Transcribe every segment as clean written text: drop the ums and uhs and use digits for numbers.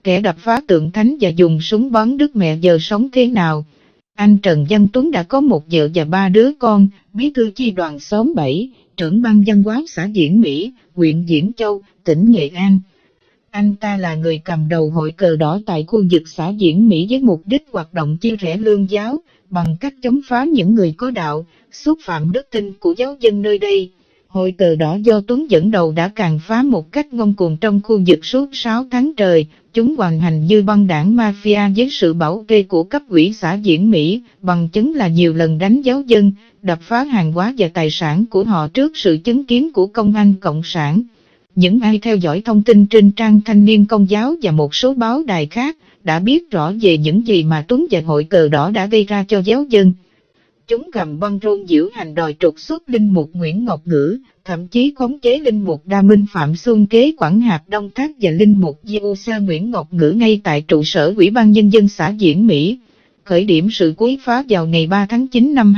kẻ đập phá tượng thánh và dùng súng bắn Đức Mẹ giờ sống thế nào? Anh Trần Văn Tuấn đã có một vợ và 3 đứa con, bí thư chi đoàn xóm 7, trưởng ban văn hóa xã Diễn Mỹ, huyện Diễn Châu, tỉnh Nghệ An. Anh ta là người cầm đầu hội cờ đỏ tại khu vực xã Diễn Mỹ với mục đích hoạt động chia rẽ lương giáo, bằng cách chống phá những người có đạo, xúc phạm đức tin của giáo dân nơi đây. Hội cờ đỏ do Tuấn dẫn đầu đã càn phá một cách ngông cuồng trong khu vực suốt 6 tháng trời. Chúng hoàn hành như băng đảng mafia với sự bảo kê của cấp ủy xã Diễn Mỹ, bằng chứng là nhiều lần đánh giáo dân, đập phá hàng hóa và tài sản của họ trước sự chứng kiến của công an Cộng sản. Những ai theo dõi thông tin trên trang Thanh niên Công giáo và một số báo đài khác đã biết rõ về những gì mà Tuấn và hội cờ đỏ đã gây ra cho giáo dân. Chúng cầm băng rôn diễu hành đòi trục xuất linh mục Nguyễn Ngọc Ngữ, thậm chí khống chế linh mục Đa Minh Phạm Xuân Kế Quảng Hạp Đông Tháp và linh mục Diêu Sa Nguyễn Ngọc Ngữ ngay tại trụ sở Ủy ban Nhân dân xã Diễn Mỹ. Khởi điểm sự quấy phá vào ngày 3 tháng 9 năm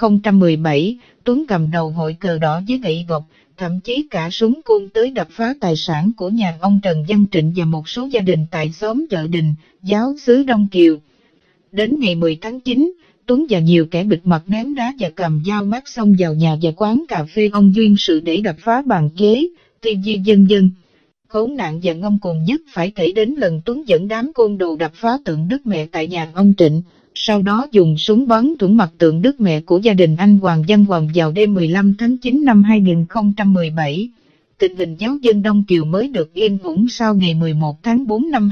2017, Tuấn cầm đầu hội cờ đỏ với gậy gộc, thậm chí cả súng côn tới đập phá tài sản của nhà ông Trần Văn Trịnh và một số gia đình tại xóm Chợ Đình, giáo xứ Đông Kiều. Đến ngày 10 tháng 9, Tuấn và nhiều kẻ bịt mặt ném đá và cầm dao mát xông vào nhà và quán cà phê ông Duyên Sự để đập phá bàn ghế, tivi dân. Khốn nạn và ngông cuồng nhất phải kể đến lần Tuấn dẫn đám côn đồ đập phá tượng Đức Mẹ tại nhà ông Trịnh, sau đó dùng súng bắn thủng mặt tượng Đức Mẹ của gia đình anh Hoàng Văn Hoàng vào đêm 15 tháng 9 năm 2017. Tình hình giáo dân Đông Kiều mới được yên ổn sau ngày 11 tháng 4 năm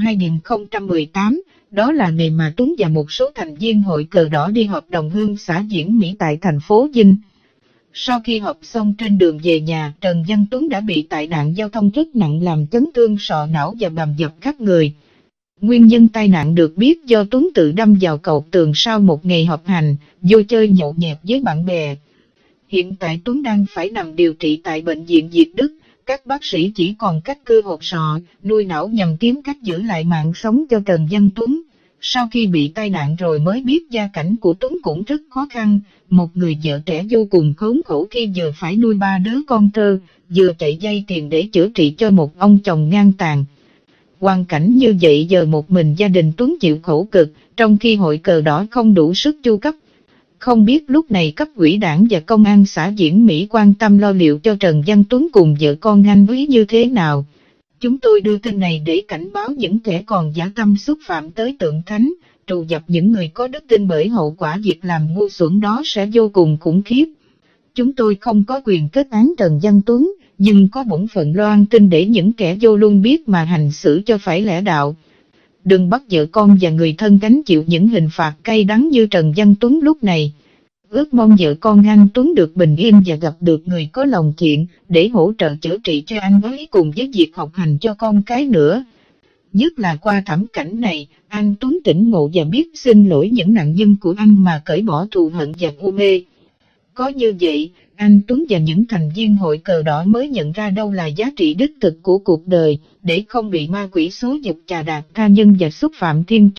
2018. Đó là ngày mà Tuấn và một số thành viên hội cờ đỏ đi họp đồng hương xã Diễn Mỹ tại thành phố Vinh. Sau khi họp xong trên đường về nhà, Trần Văn Tuấn đã bị tai nạn giao thông rất nặng làm chấn thương sọ não và bầm dập khắp người. Nguyên nhân tai nạn được biết do Tuấn tự đâm vào cầu tường sau một ngày họp hành, vô chơi nhậu nhẹt với bạn bè. Hiện tại Tuấn đang phải nằm điều trị tại bệnh viện Việt Đức. Các bác sĩ chỉ còn cắt cơ hột sọ, nuôi não nhằm kiếm cách giữ lại mạng sống cho Trần Văn Tuấn. Sau khi bị tai nạn rồi mới biết gia cảnh của Tuấn cũng rất khó khăn, một người vợ trẻ vô cùng khốn khổ khi vừa phải nuôi 3 đứa con thơ, vừa chạy vay tiền để chữa trị cho một ông chồng ngang tàn. Hoàn cảnh như vậy giờ một mình gia đình Tuấn chịu khổ cực, trong khi hội cờ đỏ không đủ sức chu cấp. Không biết lúc này cấp ủy đảng và công an xã Diễn Mỹ quan tâm lo liệu cho Trần Văn Tuấn cùng vợ con anh Quý như thế nào. Chúng tôi đưa tin này để cảnh báo những kẻ còn dã tâm xúc phạm tới tượng thánh, trù dập những người có đức tin, bởi hậu quả việc làm ngu xuẩn đó sẽ vô cùng khủng khiếp. Chúng tôi không có quyền kết án Trần Văn Tuấn, nhưng có bổn phận loan tin để những kẻ vô luôn biết mà hành xử cho phải lẽ đạo. Đừng bắt vợ con và người thân gánh chịu những hình phạt cay đắng như Trần Văn Tuấn lúc này. Ước mong vợ con anh Tuấn được bình yên và gặp được người có lòng thiện để hỗ trợ chữa trị cho anh ấy cùng với việc học hành cho con cái nữa. Nhất là qua thảm cảnh này, anh Tuấn tỉnh ngộ và biết xin lỗi những nạn nhân của anh mà cởi bỏ thù hận và u mê. Có như vậy, anh Tuấn và những thành viên hội cờ đỏ mới nhận ra đâu là giá trị đích thực của cuộc đời, để không bị ma quỷ xúi giục chà đạp tha nhân và xúc phạm thiên